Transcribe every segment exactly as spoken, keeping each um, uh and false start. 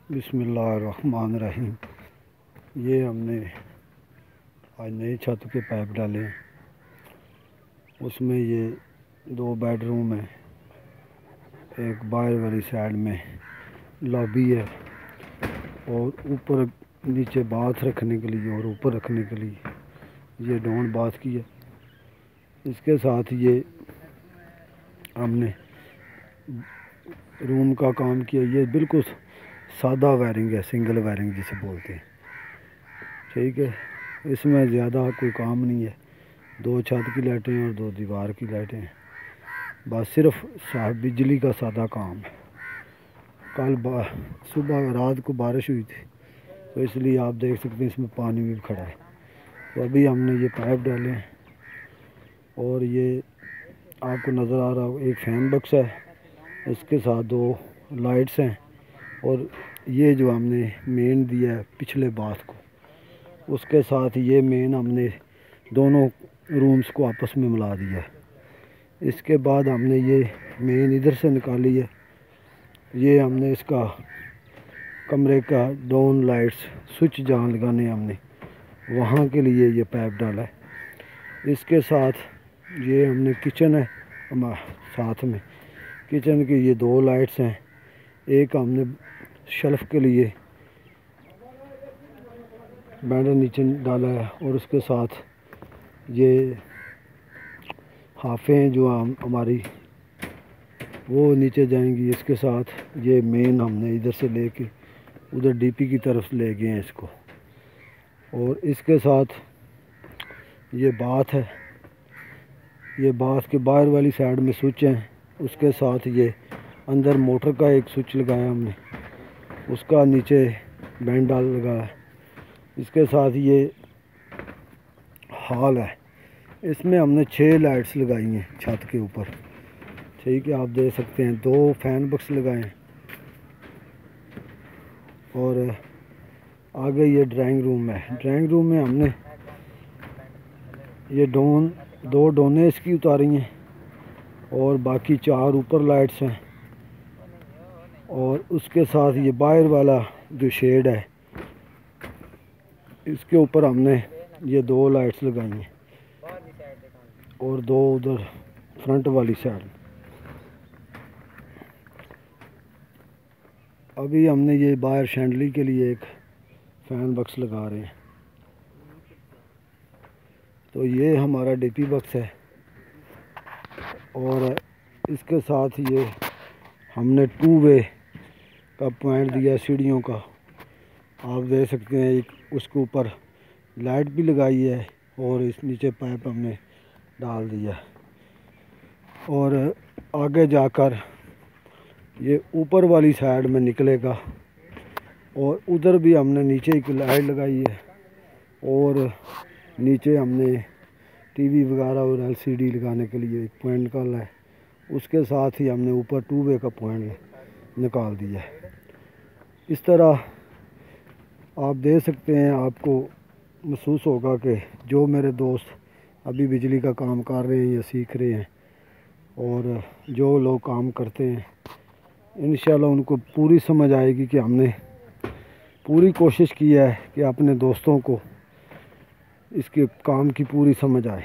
बिस्मिल्लाहिर्रहमानिर्रहीम। ये हमने आज नए छत के पाइप डाले हैं। उसमें ये दो बेडरूम है, एक बाहर वाली साइड में लॉबी है और ऊपर नीचे बाथ रखने के लिए और ऊपर रखने के लिए ये डाउन बाथ की है। इसके साथ ये हमने रूम का काम किया। ये बिल्कुल सादा वायरिंग है, सिंगल वायरिंग जिसे बोलते हैं, ठीक है। इसमें ज़्यादा कोई काम नहीं है। दो छत की लाइटें और दो दीवार की लाइटें हैं, बस सिर्फ बिजली का सादा काम है। कल सुबह रात को बारिश हुई थी तो इसलिए आप देख सकते हैं इसमें पानी भी खड़ा है। तो अभी हमने ये पाइप डाले हैं और ये आपको नज़र आ रहा हो एक फैन बक्स है, इसके साथ दो लाइट्स हैं और ये जो हमने मेन दिया है पिछले बाथ को, उसके साथ ये मेन हमने दोनों रूम्स को आपस में मिला दिया है। इसके बाद हमने ये मेन इधर से निकाली है। ये हमने इसका कमरे का डाउन लाइट्स स्विच जहाँ लगाने हमने वहाँ के लिए ये पाइप डाला है। इसके साथ ये हमने किचन है हमारे साथ में, किचन की ये दो लाइट्स हैं। एक हमने शेल्फ के लिए बैंडर नीचे डाला है और उसके साथ ये हाफें जो हम हमारी वो नीचे जाएंगी। इसके साथ ये मेन हमने इधर से लेके उधर डीपी की तरफ ले गए हैं इसको। और इसके साथ ये बाथ है, ये बाथ के बाहर वाली साइड में स्विच हैं। उसके साथ ये अंदर मोटर का एक स्विच लगाया हमने, उसका नीचे बैंड डाल लगाया। इसके साथ ये हॉल है, इसमें हमने छः लाइट्स लगाई हैं छत के ऊपर, ठीक है। आप देख सकते हैं दो फैन बक्स लगाए हैं और आगे ये ड्राइंग रूम है। ड्राइंग रूम में हमने ये डोन दो डोने इसकी उतारी हैं और बाकी चार ऊपर लाइट्स हैं। और उसके साथ ये बाहर वाला जो शेड है इसके ऊपर हमने ये दो लाइट्स लगाई हैं और दो उधर फ्रंट वाली साइड। अभी हमने ये बाहर शैंडली के लिए एक फैन बक्स लगा रहे हैं। तो ये हमारा डीपी बक्स है और इसके साथ ये हमने टू वे का पॉइंट दिया सीढ़ियों का। आप देख सकते हैं एक उसके ऊपर लाइट भी लगाई है और इस नीचे पाइप हमने डाल दिया है। और आगे जाकर ये ऊपर वाली साइड में निकलेगा और उधर भी हमने नीचे एक लाइट लगाई है और नीचे हमने टीवी वगैरह और एलसीडी लगाने के लिए एक पॉइंट निकाला है। उसके साथ ही हमने ऊपर टू वे का पॉइंट निकाल दिया है। इस तरह आप देख सकते हैं, आपको महसूस होगा कि जो मेरे दोस्त अभी बिजली का काम कर रहे हैं या सीख रहे हैं और जो लोग काम करते हैं, इंशाल्लाह उनको पूरी समझ आएगी कि हमने पूरी कोशिश की है कि अपने दोस्तों को इसके काम की पूरी समझ आए।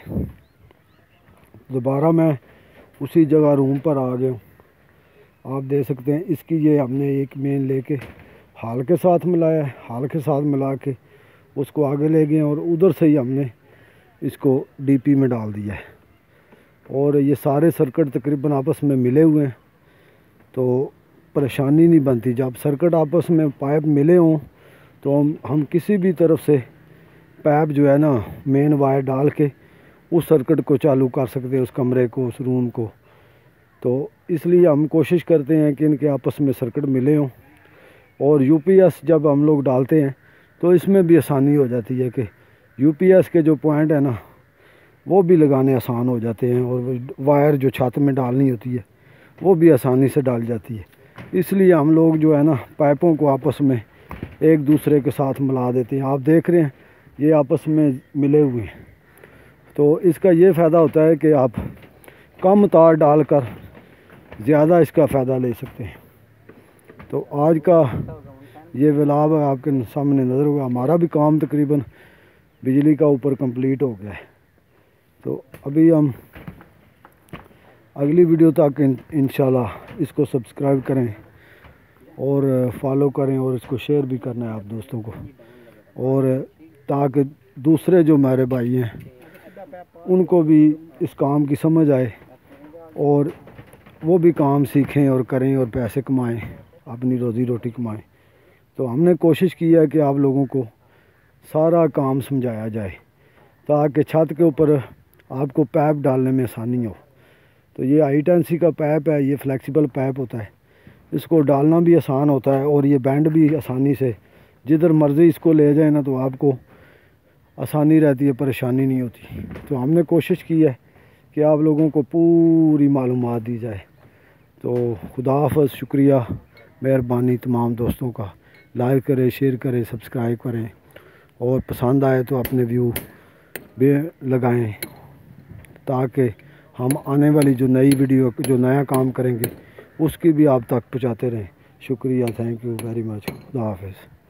दोबारा मैं उसी जगह रूम पर आ गया हूँ। आप देख सकते हैं इसकी ये हमने एक मेन लेके हाल के साथ मिलाया है, हाल के साथ मिला के उसको आगे ले गए और उधर से ही हमने इसको डीपी में डाल दिया है। और ये सारे सर्किट तकरीबन आपस में मिले हुए हैं तो परेशानी नहीं बनती। जब सर्किट आपस में पाइप मिले हों तो हम हम किसी भी तरफ से पाइप जो है ना मेन वायर डाल के उस सर्किट को चालू कर सकते हैं, उस कमरे को, उस रूम को। तो इसलिए हम कोशिश करते हैं कि इनके आपस में सर्किट मिले हों। और यूपीएस जब हम लोग डालते हैं तो इसमें भी आसानी हो जाती है कि यूपीएस के जो पॉइंट है ना वो भी लगाने आसान हो जाते हैं और वायर जो छत में डालनी होती है वो भी आसानी से डाल जाती है। इसलिए हम लोग जो है ना पाइपों को आपस में एक दूसरे के साथ मिला देते हैं। आप देख रहे हैं ये आपस में मिले हुए हैं। तो इसका ये फ़ायदा होता है कि आप कम तार डालकर ज़्यादा इसका फ़ायदा ले सकते हैं। तो आज का ये व्लॉग आपके सामने नज़र होगा। हमारा भी काम तकरीबन बिजली का ऊपर कंप्लीट हो गया है। तो अभी हम अगली वीडियो तक इन, इंशाल्लाह इसको सब्सक्राइब करें और फॉलो करें और इसको शेयर भी करना है आप दोस्तों को, और ताकि दूसरे जो हमारे भाई हैं उनको भी इस काम की समझ आए और वो भी काम सीखें और करें और पैसे कमाएं, अपनी रोज़ी रोटी कमाएं। तो हमने कोशिश की है कि आप लोगों को सारा काम समझाया जाए ताकि छत के ऊपर आपको पाइप डालने में आसानी हो। तो ये हाई टेंसी का पाइप है, ये फ्लेक्सिबल पाइप होता है, इसको डालना भी आसान होता है और ये बैंड भी आसानी से जिधर मर्ज़ी इसको ले जाए ना तो आपको आसानी रहती है, परेशानी नहीं होती। तो हमने कोशिश की है कि आप लोगों को पूरी मालूमात दी जाए। तो खुदा हाफ़िज़, शुक्रिया, मेहरबानी तमाम दोस्तों का। लाइक करें, शेयर करें, सब्सक्राइब करें और पसंद आए तो अपने व्यू भी लगाएं ताकि हम आने वाली जो नई वीडियो, जो नया काम करेंगे उसकी भी आप तक पहुंचाते रहें। शुक्रिया, थैंक यू वेरी मच, खुदा हाफ़िज़।